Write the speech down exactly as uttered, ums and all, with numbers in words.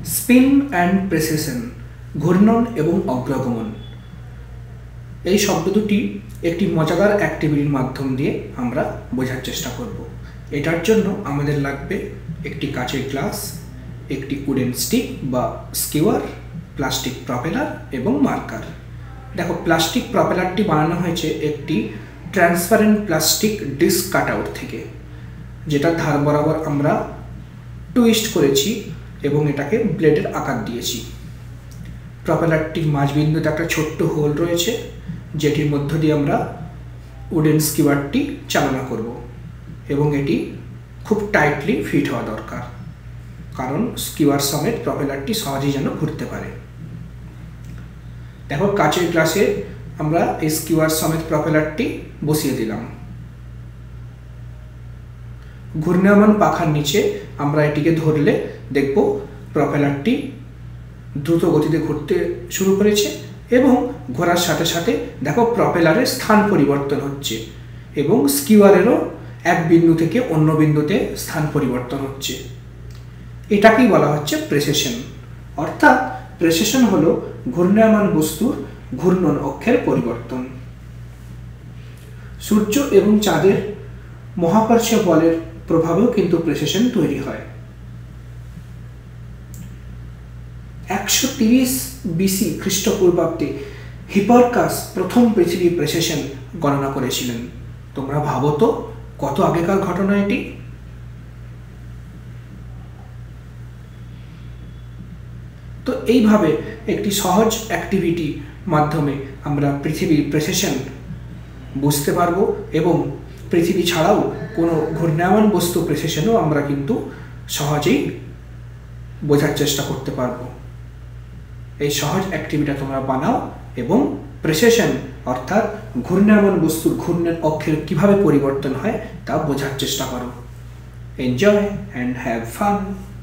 Spin and প্রেসেশন, ঘূর্ণন এবং অগ্রগমন। এই শব্দ দুটি একটি মজাদার অ্যাক্টিভিটির মাধ্যম দিয়ে আমরা বোঝার চেষ্টা করব। এটার জন্য আমাদের লাগবে একটি কাচের গ্লাস, একটি উডেন স্টিক বা স্কিওয়ার, প্লাস্টিক প্রপেলার এবং মার্কার। দেখো, প্লাস্টিক প্রপেলারটি বানানো হয়েছে একটি ট্রান্সপারেন্ট প্লাস্টিক ডিস্ক কাটআউট থেকে, যেটা ধার বরাবর আমরা টুইস্ট করেছি এবং এটাকে ব্লেডের আকার দিয়েছি। প্রপেলারটির মাঝবিন্দুতে একটা ছোট্ট হোল রয়েছে, যেটির মধ্য দিয়ে আমরা উডেন স্কিওয়ারটি চালনা করব এবং এটি খুব টাইটলি ফিট হওয়া দরকার, কারণ স্কিওয়ার সমেত প্রপেলারটি সহজেই যেন ঘুরতে পারে। দেখো, কাচের গ্লাসে আমরা এই স্কিওয়ার সমেত প্রপেলারটি বসিয়ে দিলাম। ঘূর্ণায়মান পাখার নিচে আমরা এটিকে ধরলে দেখব প্রপেলারটি দ্রুত গতিতে ঘুরতে শুরু করেছে এবং ঘোরার সাথে সাথে দেখো প্রপেলারের স্থান পরিবর্তন হচ্ছে এবং স্কিওয়ারেরও এক বিন্দু থেকে অন্য বিন্দুতে স্থান পরিবর্তন হচ্ছে। এটাকেই বলা হচ্ছে প্রেসেশন। অর্থাৎ প্রেসেশন হলো ঘূর্ণায়মান বস্তুর ঘূর্ণন অক্ষের পরিবর্তন। সূর্য এবং চাঁদের মহাকর্ষীয় বলের প্রভাবেও কিন্তু প্রেসেশন তৈরি হয়। একশো তিরিশ বিসি খ্রিস্টপূর্বাব্দে হিপারকাস প্রথম পৃথিবীর প্রেসেশন গণনা করেছিলেন। তোমরা ভাবো তো, কত আগেকার ঘটনা এটি। তো এইভাবে একটি সহজ অ্যাক্টিভিটি মাধ্যমে আমরা পৃথিবীর প্রেসেশন বুঝতে পারবো এবং পৃথিবী ছাড়াও কোনো ঘূর্ণায়মান বস্তু প্রেসেশনও আমরা কিন্তু সহজেই বোঝার চেষ্টা করতে পারবো। এই সহজ অ্যাক্টিভিটি তোমরা বানাও এবং প্রেসেশন অর্থাৎ ঘূর্ণায়মান বস্তুর ঘূর্ণন অক্ষের কিভাবে পরিবর্তন হয় তা বোঝার চেষ্টা করো। Enjoy and have fun.